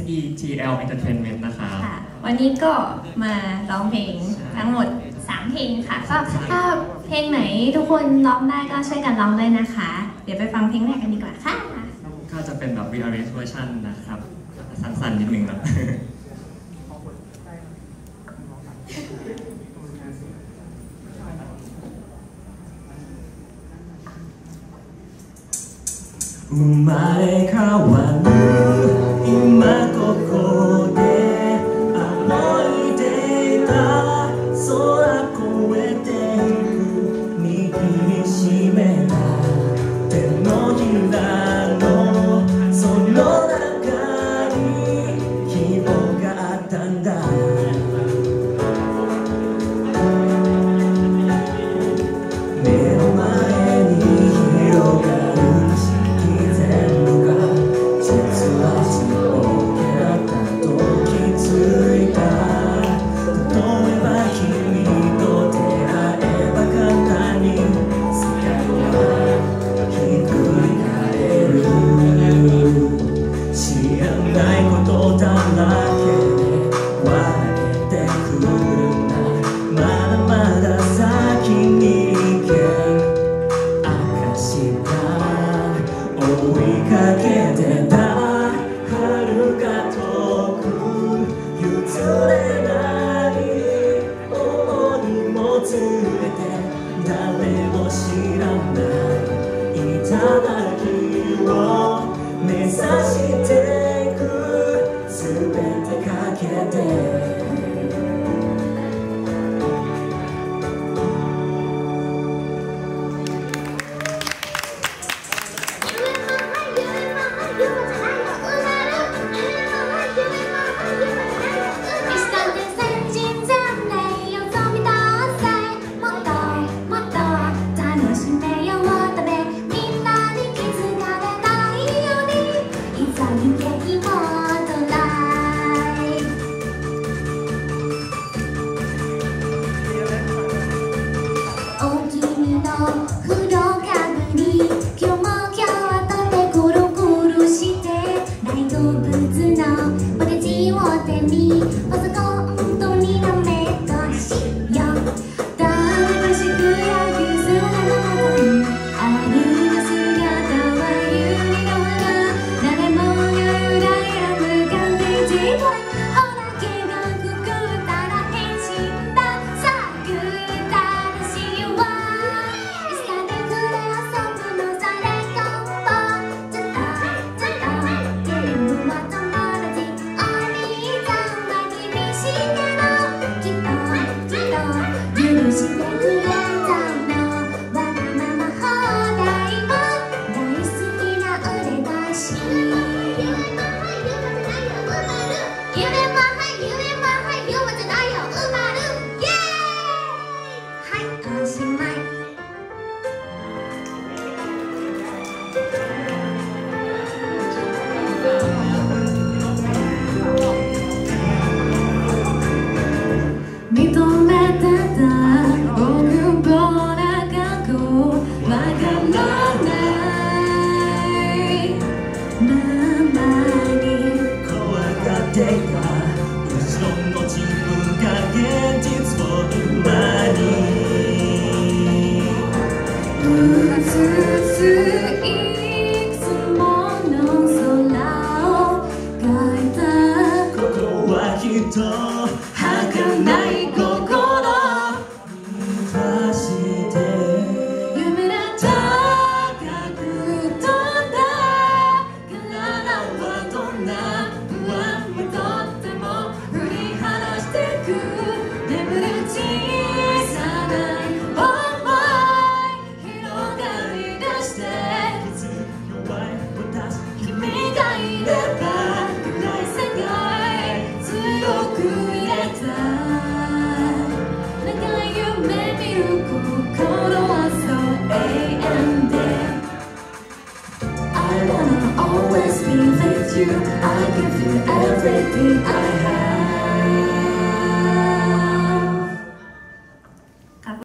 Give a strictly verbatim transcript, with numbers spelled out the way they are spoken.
อี ที แอล Entertainment นะคะวันนี้ก็มาร้องเพลงทั้งหมดสามเพลงค่ะก็ถ้าเพลงไหนทุกคนร้องได้ก็ช่วยกันร้องเลยนะคะเดี๋ยวไปฟังเพลงแรกกันดีกว่าค่ะก็จะเป็นแบบ rearrange version นะครับสั้นๆนิดนึงครับ生まれ変わる今ここで歩いていた空越えていく握りしめた手のひらのその中に希望があったんだ目の前に広がる儚い